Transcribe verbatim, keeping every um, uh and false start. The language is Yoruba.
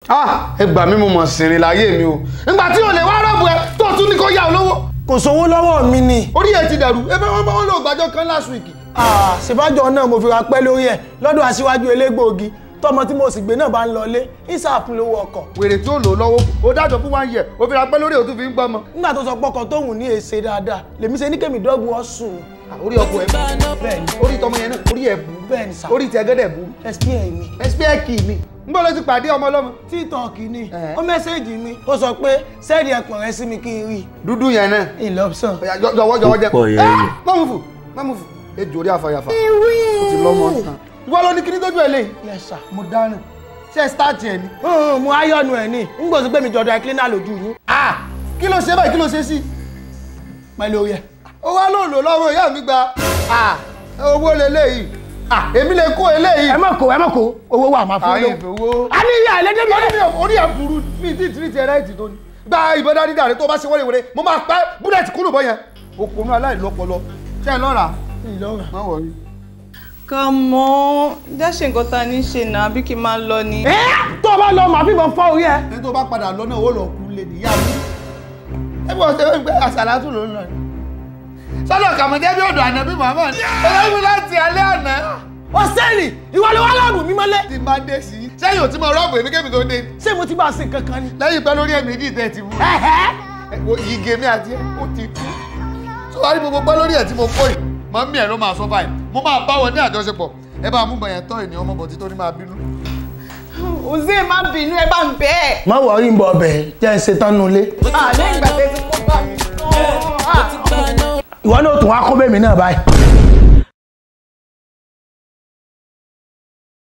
ah ẹ gbà mí mo mọ̀ sìnrìn láyé mi o nígbà tí o lè wá rọ́ọ̀bù ẹ tó tún ní kó yá olówó. kò sówó lọ́wọ́ mi ni. orí ẹ ti dàrú ẹ fẹ́ wọ́n bá wọn lò gbàjọ kan last week. ah ṣèbájọ náà mo fi ra pẹ́ lórí ẹ̀ lọ́dọ̀ aṣíwájú elégbòogi tọmọ tí mo sì gbé náà bá ń lọlé ìsàfún lówó ọkọ̀. wèrè tí ó lò lọ́wọ́ ó dájọ́ fún one year ó fi ra pẹ́ lórí òtún fi ń gbọ́mọ. nígbà tó sọ pọkàn tóhùn ní èsè dáadáa lèmi ṣe ní kèmí dọ́gbù ọ̀sùn. orí ọkọ̀ ẹ̀ bú bẹ́ẹ̀ ni orí tọmọ yẹn náà orí ẹ̀ bú bẹ́ẹ̀ ni sà orí tẹ̀gẹ́dẹ̀ bú. ẹ̀sìpíẹ̀ mi. ẹ̀sìpíẹ̀ kì mi n bọ́ ló ti pàdé ọmọ ọlọ́mọ. títọ̀ọ̀kì ni ó mẹ́sẹ̀gì mi ó sọ pé sẹ́ẹ̀dì ẹ̀pọ̀n rẹ sí mi kí n rí. dúdú yẹn náà. ìlọ́pṣọ̀n. jọ̀wọ́ jọ̀wọ́ jẹ́ mọ́mùfù mọ́mùfù ejò orí àfàyàfà ó ti lọ́mọ tán. ìwọ ló ní kíní tójú ẹ lé. yes sir. mo dáná ṣe start ẹ ni. mo ayọ̀nù ẹ̀ ní n gbọ́dọ̀ pé mi jọ̀dọ̀ ẹ̀ cleaner lójú yín. kí ló ṣe báyìí kí ló ṣe sí. pẹ̀lú orí ẹ̀. ó wá lò lò lọ́wọ́ ìyá mi gba owó lélẹ́yìí èmi lè kó eléyìí. ẹ má kó ẹ má kó owó wà máa fún ayé ìfowó. a ní ìyá ẹlẹ́dẹ́ mi. orí ẹ̀ burú mi ti tiri ti ẹ̀ ráìtì tó ní. gba ìbọn dání dàrí tó bá ṣe wọléwọlé mo máa pẹ́ búlẹ̀tì kúrò bọ́ yẹn. òpònú aláìlọ́pọlọ ṣe é lọ́ra. ìlọ́ra. má wọrí. Kàmọ́ dáṣe nǹkan ta ní ṣe náà bí kí n máa lọ ni. ẹ tó o bá lọ màá fìbọn fọ́ orí ẹ. ẹni tó bá padà lọ náà ó lọ kú lè níyà mi. ẹ bí wọ́n ṣe ń gbé àṣàlátù ló ń lọ. sọ́dọ̀ kàmọ́jẹ́ bí ọ̀dọ̀ àná bí Muhammad ọlọ́run láti alẹ́ àná. ọ̀sẹ́ni ìwọ ló wá lọ́ọ̀bù mi mọ́lẹ̀. ti máa dé sí i. sẹ́yìn ò tí mo rọ́ọ̀bù èmi kémi tó dé. ṣé mo ti bá a ṣe kankan ni. lẹ́yìn pẹ́ lórí ẹ̀mí ìdí tẹ̀ ti wú. ìgè mi àti ẹ̀ ó ti kú. sọ wá ní gbogbo pẹ́ lórí ẹ̀ tí mo kó yìí mọ mí ẹ ló máa sọ báyìí mo máa bá wọn ní àjọṣepọ̀ ẹ bá mú bẹyẹn tọ ènìyàn ọmọ bọtí tó ní máa bínú. Oze má bínú ẹ bá ń bẹ́ẹ̀. má wọrí ń bọ ọbẹ̀ jẹ́ ń ṣe tán nulẹ̀. àlẹ́ ìgbà tẹ́ ti kó bá mi. ìwọ náà tún wá kó bẹ́ẹ̀ mi náà báyìí.